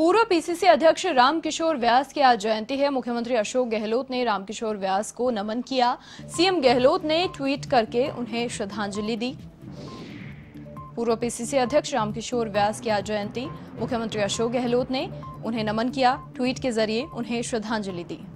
पूर्व पीसीसी अध्यक्ष रामकिशोर व्यास की आज जयंती है। मुख्यमंत्री अशोक गहलोत ने रामकिशोर व्यास को नमन किया। सीएम गहलोत ने ट्वीट करके उन्हें श्रद्धांजलि दी। पूर्व पीसीसी अध्यक्ष रामकिशोर व्यास की आज जयंती, मुख्यमंत्री अशोक गहलोत ने उन्हें नमन किया, ट्वीट के जरिए उन्हें श्रद्धांजलि दी।